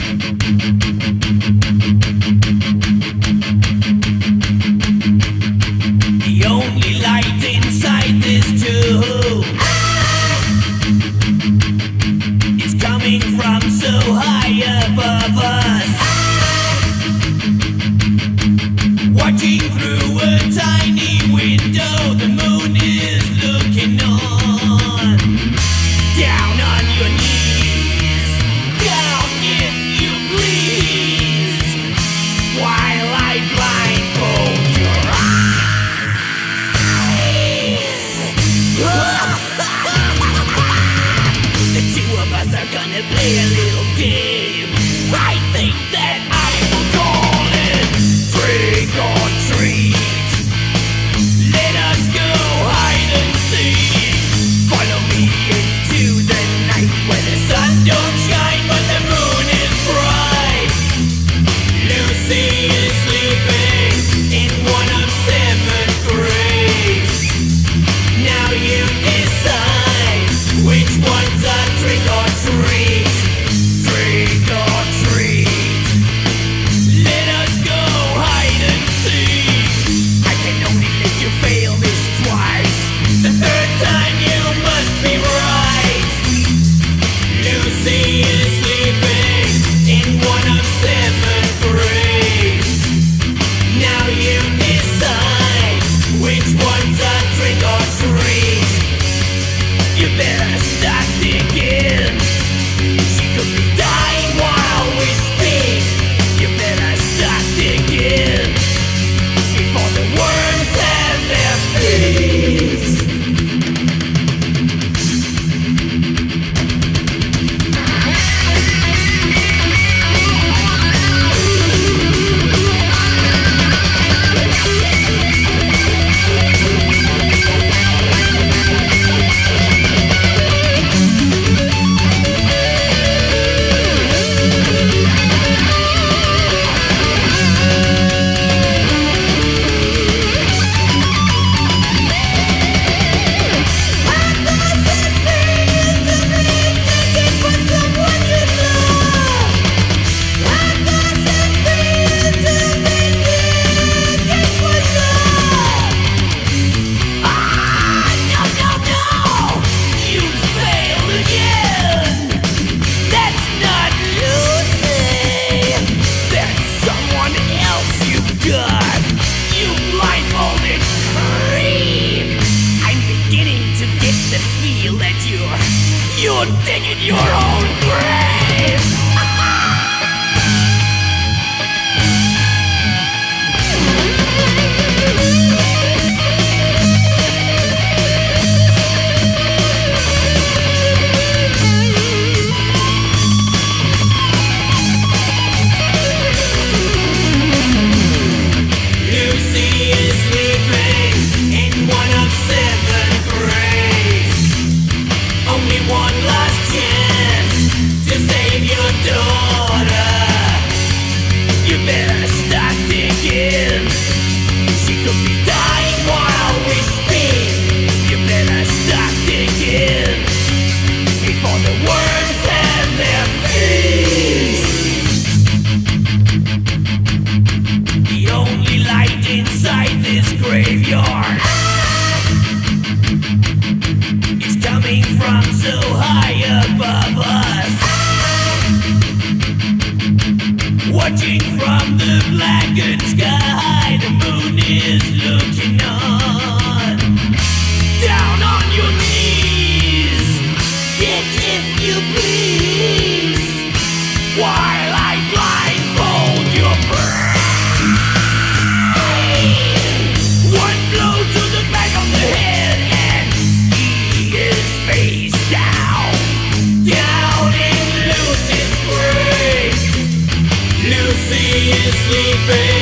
The only light inside this tube is coming from so high above us. Watching through a tiny window, the moon is looking on. Down on your knees, down if you please, while I blindfold your eyes. The two of us are gonna play a little game. I think that I will call it trick or treat. Let us go hide and seek. Follow me into the night where the sun don't shine but the moon is bright. Lucy is sleeping in one of 7 graves. Now you decide which one's a trick or treat. Trick or treat. Let us go hide and seek. I can only let you fail this twice. The third time you must be right. Lucy is sleeping in one of 7 graves. Now you decide which one's a trick or treat. You better start digging. She could be dying while we speak. You better start digging before the worms have their feast. You're digging your own grave! Lucy is sleeping in one of 7 graves. Only one last chance to save your daughter. You better start digging. She could be dying while we speak. You better start digging before the worms have their feast. The only light inside this graveyard is coming from so high above us. Watching from the blackened sky, the moon is looking on. Down on your knees, dig if you please, while I blindfold your brain. One blow to the back of the head and he is face down. Down in Lucy's grave. Lucy is sleeping